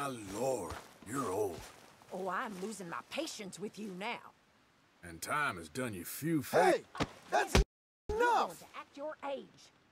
My lord, you're old. Oh, I'm losing my patience with you now. And time has done you few Hey! That's You're going enough! to act your age.